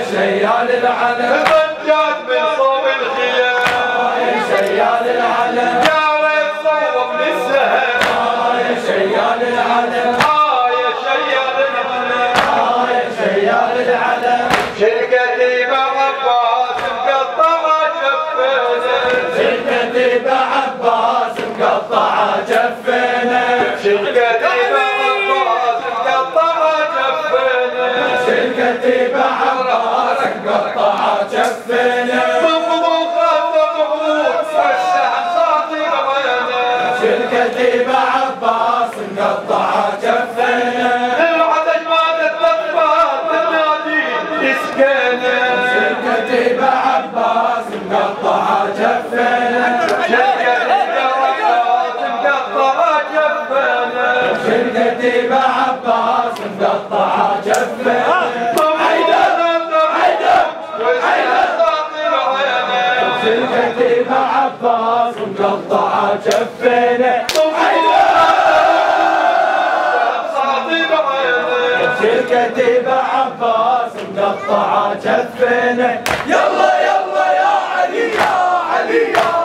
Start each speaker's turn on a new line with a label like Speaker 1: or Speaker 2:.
Speaker 1: شيال العلم
Speaker 2: ضجات من صوب الخيام
Speaker 1: يا شيال العلم
Speaker 2: جارت صوب للسهم
Speaker 1: يا شيال العلم
Speaker 2: يا شيال العلم
Speaker 1: يا شيال العلم
Speaker 2: شركتي مع عباس مقطعة جفينه
Speaker 1: شركتي بعباس مقطعة جفينه
Speaker 2: شركتي مع عباس مقطعة جفينه
Speaker 1: شركتي بعباس مقطعة جفينه شركتي بعباس مقطعة جفينه
Speaker 2: العدد ما تتبطل تنادي تسكنه
Speaker 1: شركتي بعباس مقطعة جفينه
Speaker 2: شركتي بعباس مقطعة جفينه
Speaker 1: شركتي بعباس مقطعة جفينه شركتي بعباس مقطعة جفينه شركتي بعباس مقطعة جفينه يلا يلا يا علي يا علي يا